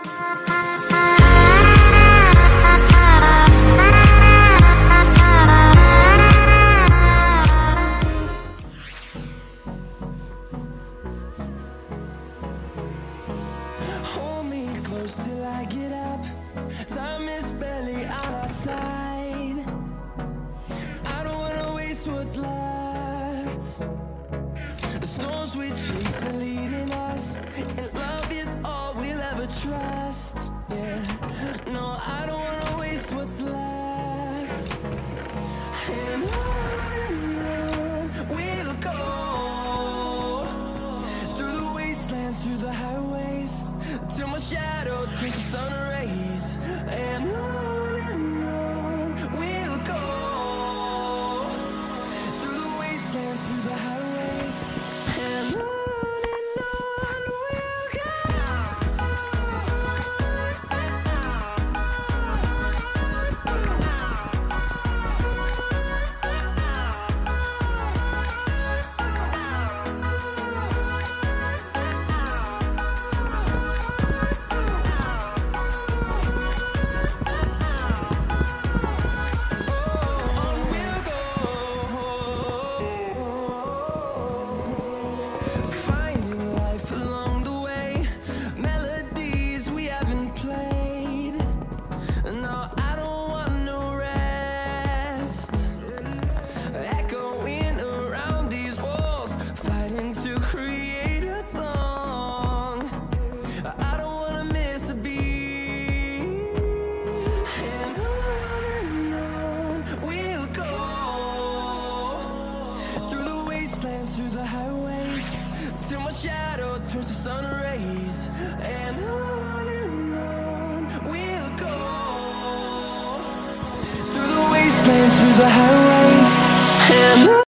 Hold me close till I get up. Time is barely on our side. I don't wanna waste what's left. The storms we chase are leading us, and love is all we'll ever trust. Yeah, no, I don't wanna waste what's left. And on we'll go, through the wastelands, through the highways, till my shadow turns to sun rays. And on we'll go, through the wastelands, through the highways. And on we'll go. Through the highways, till my shadow turns to sun rays. And on we'll go, through the wastelands, through the highways. And on